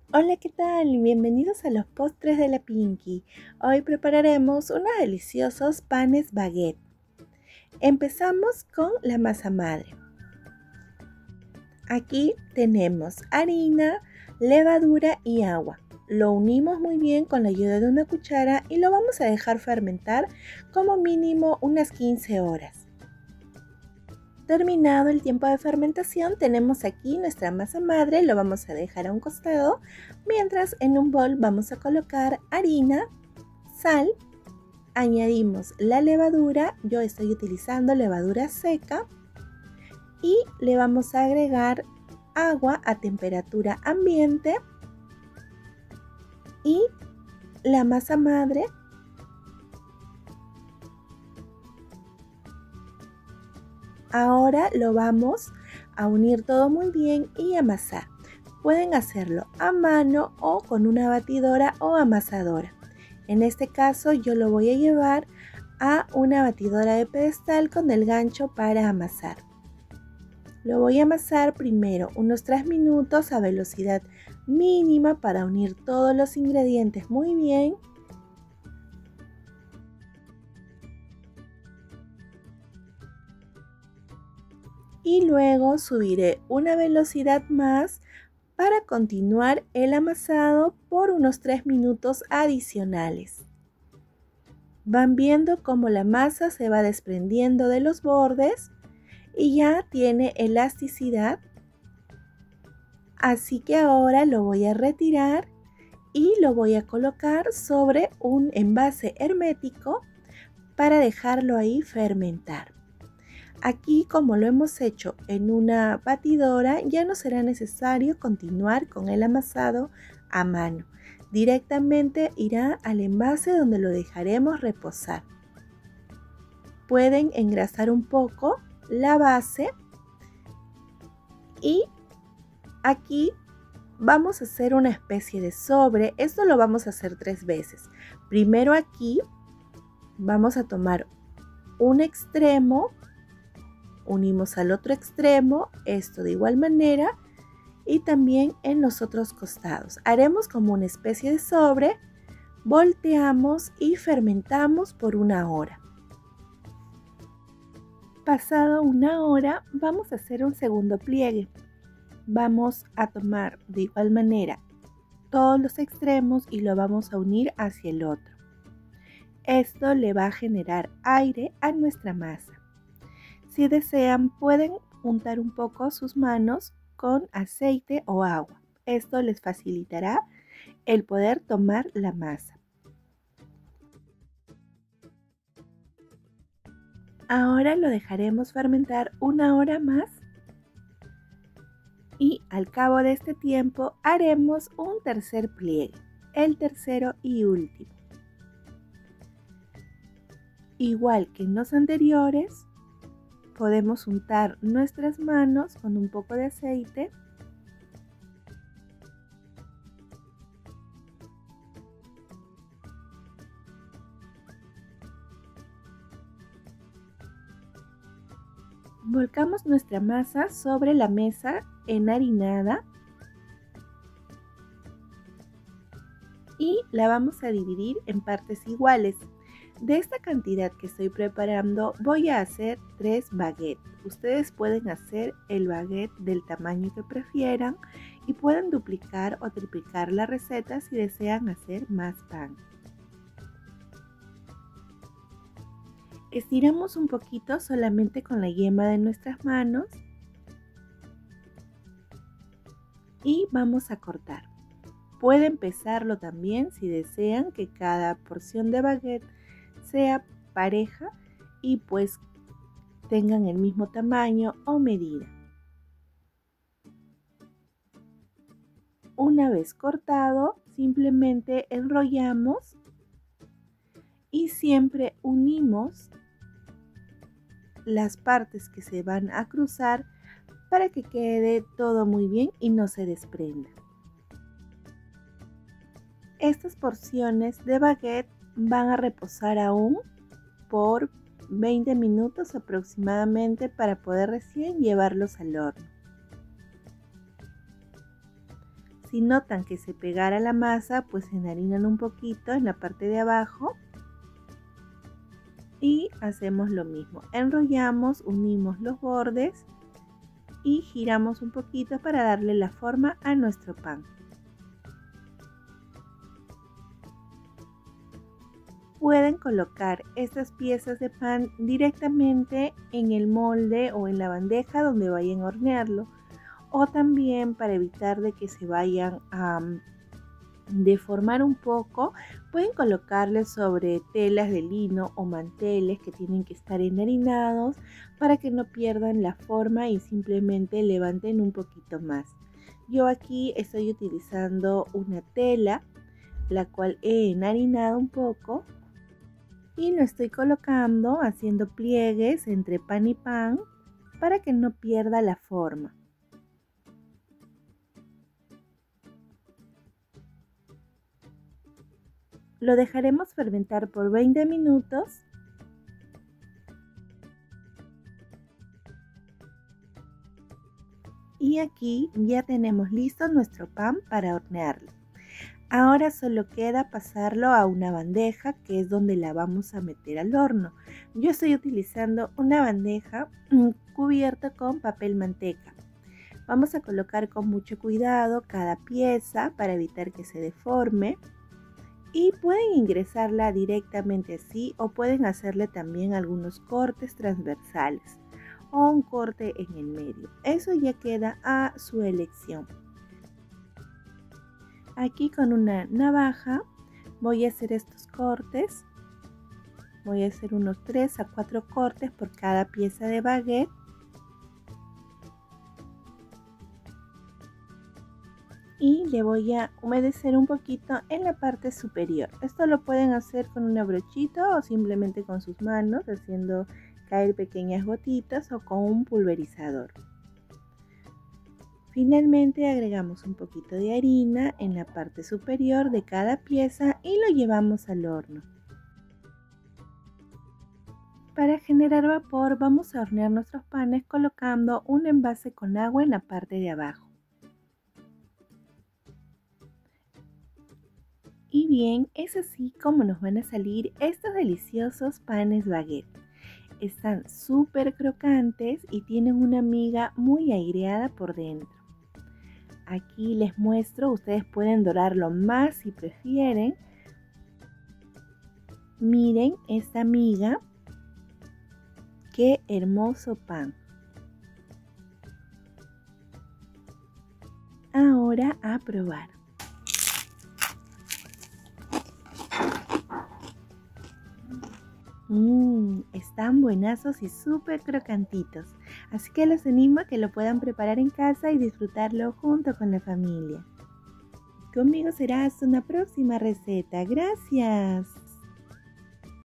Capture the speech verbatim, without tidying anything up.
Hola, ¿qué tal? Bienvenidos a los postres de la Pinky. Hoy prepararemos unos deliciosos panes baguette. Empezamos con la masa madre. Aquí tenemos harina, levadura y agua. Lo unimos muy bien con la ayuda de una cuchara y lo vamos a dejar fermentar como mínimo unas quince horas. Terminado el tiempo de fermentación, tenemos aquí nuestra masa madre, lo vamos a dejar a un costado, mientras en un bol vamos a colocar harina, sal, añadimos la levadura, yo estoy utilizando levadura seca, y le vamos a agregar agua a temperatura ambiente y la masa madre. Ahora lo vamos a unir todo muy bien y amasar. Pueden hacerlo a mano o con una batidora o amasadora. En este caso yo lo voy a llevar a una batidora de pedestal con el gancho para amasar. Lo voy a amasar primero unos tres minutos a velocidad mínima para unir todos los ingredientes muy bien. Y luego subiré una velocidad más para continuar el amasado por unos tres minutos adicionales. Van viendo cómo la masa se va desprendiendo de los bordes y ya tiene elasticidad. Así que ahora lo voy a retirar y lo voy a colocar sobre un envase hermético para dejarlo ahí fermentar. Aquí, como lo hemos hecho en una batidora, ya no será necesario continuar con el amasado a mano. Directamente irá al envase donde lo dejaremos reposar. Pueden engrasar un poco la base y aquí vamos a hacer una especie de sobre. Esto lo vamos a hacer tres veces. Primero aquí vamos a tomar un extremo, unimos al otro extremo, esto de igual manera, y también en los otros costados. Haremos como una especie de sobre, volteamos y fermentamos por una hora. Pasado una hora vamos a hacer un segundo pliegue. Vamos a tomar de igual manera todos los extremos y lo vamos a unir hacia el otro. Esto le va a generar aire a nuestra masa. Si desean, pueden untar un poco sus manos con aceite o agua. Esto les facilitará el poder tomar la masa. Ahora lo dejaremos fermentar una hora más y al cabo de este tiempo haremos un tercer pliegue, el tercero y último. Igual que en los anteriores, podemos untar nuestras manos con un poco de aceite volcamos nuestra masa sobre la mesa enharinada y la vamos a dividir en partes iguales. De esta cantidad que estoy preparando voy a hacer tres baguettes. Ustedes pueden hacer el baguette del tamaño que prefieran y pueden duplicar o triplicar la receta si desean hacer más pan. Estiramos un poquito solamente con la yema de nuestras manos y vamos a cortar. Pueden pesarlo también si desean que cada porción de baguette sea pareja y pues tengan el mismo tamaño o medida. Una vez cortado, simplemente enrollamos y siempre unimos las partes que se van a cruzar para que quede todo muy bien y no se desprenda. Estas porciones de baguette van a reposar aún por veinte minutos aproximadamente para poder recién llevarlos al horno. Si notan que se pegara la masa, pues enharinan un poquito en la parte de abajo. Y hacemos lo mismo. Enrollamos, unimos los bordes y giramos un poquito para darle la forma a nuestro pan. Pueden colocar estas piezas de pan directamente en el molde o en la bandeja donde vayan a hornearlo, o también, para evitar de que se vayan a um, deformar un poco, pueden colocarles sobre telas de lino o manteles que tienen que estar enharinados para que no pierdan la forma y simplemente levanten un poquito más. Yo aquí estoy utilizando una tela, la cual he enharinado un poco. Y lo estoy colocando haciendo pliegues entre pan y pan para que no pierda la forma. Lo dejaremos fermentar por veinte minutos. Y aquí ya tenemos listo nuestro pan para hornearlo. Ahora solo queda pasarlo a una bandeja, que es donde la vamos a meter al horno. Yo estoy utilizando una bandeja cubierta con papel manteca. Vamos a colocar con mucho cuidado cada pieza para evitar que se deforme. Y pueden ingresarla directamente así, o pueden hacerle también algunos cortes transversales o un corte en el medio. Eso ya queda a su elección. Aquí con una navaja voy a hacer estos cortes. Voy a hacer unos tres a cuatro cortes por cada pieza de baguette. Y le voy a humedecer un poquito en la parte superior. Esto lo pueden hacer con una brochita o simplemente con sus manos, haciendo caer pequeñas gotitas, o con un pulverizador. Finalmente agregamos un poquito de harina en la parte superior de cada pieza y lo llevamos al horno. Para generar vapor vamos a hornear nuestros panes colocando un envase con agua en la parte de abajo. Y bien, es así como nos van a salir estos deliciosos panes baguette. Están súper crocantes y tienen una miga muy aireada por dentro. Aquí les muestro, ustedes pueden dorarlo más si prefieren. Miren esta miga, qué hermoso pan. Ahora a probar. Mmm, están buenazos y súper crocantitos. Así que los animo a que lo puedan preparar en casa y disfrutarlo junto con la familia. Conmigo será hasta una próxima receta. Gracias.